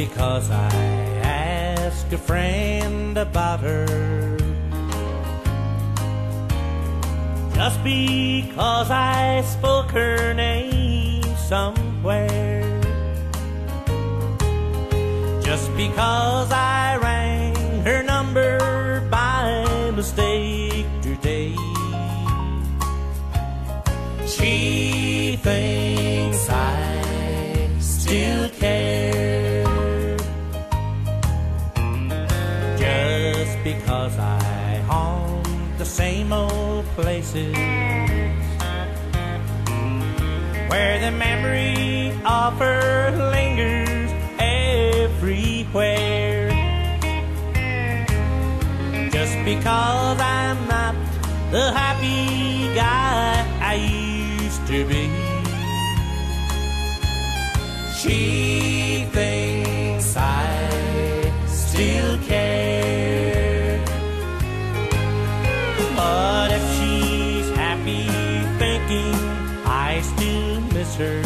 because I asked a friend about her, just because I spoke her name somewhere, just because I rang her number by mistake today. She thinks I still care, just because I haunt the same old places where the memory of her lingers everywhere. Just because I'm not the happy guy I used to be, she thinks I still care. But if she's happy thinking I still miss her,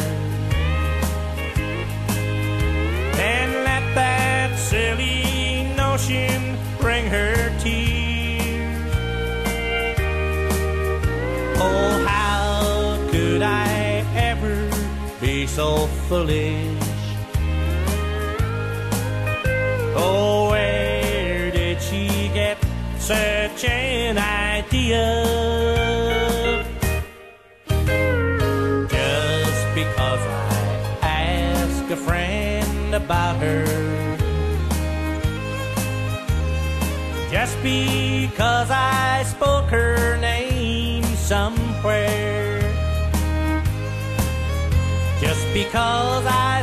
then let that silly notion bring her tears. Oh, how could I ever be so foolish? Oh, where did she get such an idea? Just because I asked a friend about her, just because I spoke her name somewhere, just because I